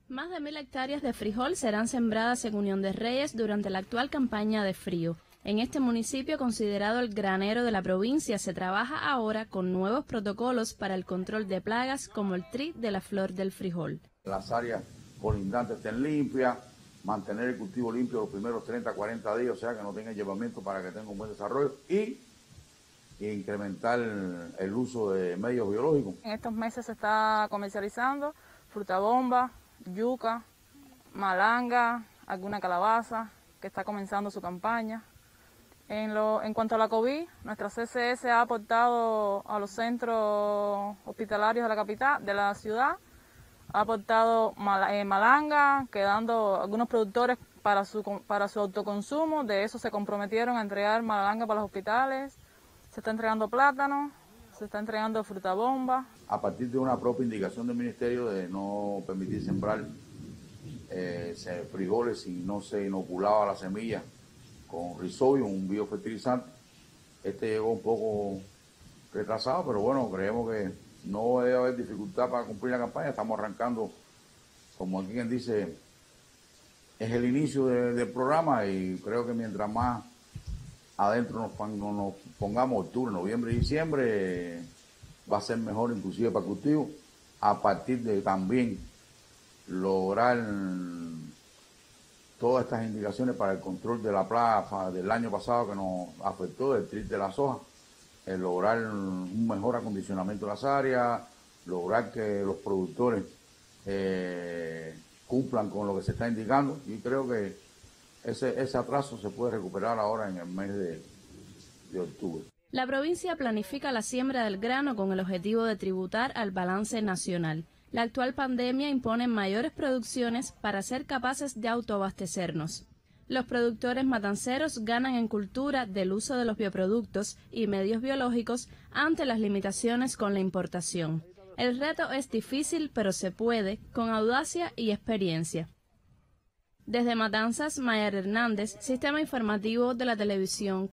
Más de 1000 hectáreas de frijol serán sembradas en Unión de Reyes durante la actual campaña de frío. En este municipio, considerado el granero de la provincia, se trabaja ahora con nuevos protocolos para el control de plagas como el TRI de la flor del frijol. Las áreas colindantes estén limpias, mantener el cultivo limpio los primeros 30 a 40 días, o sea que no tenga llevamiento para que tenga un buen desarrollo y incrementar el uso de medios biológicos. En estos meses se está comercializando fruta bomba, yuca, malanga, alguna calabaza, que está comenzando su campaña. En cuanto a la COVID, nuestra CCS ha aportado a los centros hospitalarios de la capital, de la ciudad, ha aportado malanga, quedando algunos productores para su autoconsumo. De eso se comprometieron a entregar malanga para los hospitales. Se está entregando plátano, se está entregando fruta bomba. A partir de una propia indicación del ministerio de no permitir sembrar frijoles si no se inoculaba la semilla con Rhizodium, un biofertilizante. Este llegó un poco retrasado, pero bueno, creemos que no debe haber dificultad para cumplir la campaña. Estamos arrancando, como aquí quien dice, es el inicio del programa y creo que mientras más adentro nos pongamos octubre, noviembre y diciembre, va a ser mejor inclusive para el cultivo, a partir de también lograr todas estas indicaciones para el control de la plaga del año pasado que nos afectó, del TRI de la soja, lograr un mejor acondicionamiento de las áreas, lograr que los productores cumplan con lo que se está indicando, y creo que ese atraso se puede recuperar ahora en el mes de octubre. La provincia planifica la siembra del grano con el objetivo de tributar al balance nacional. La actual pandemia impone mayores producciones para ser capaces de autoabastecernos. Los productores matanceros ganan en cultura del uso de los bioproductos y medios biológicos ante las limitaciones con la importación. El reto es difícil, pero se puede, con audacia y experiencia. Desde Matanzas, Mayar Hernández, Sistema Informativo de la Televisión.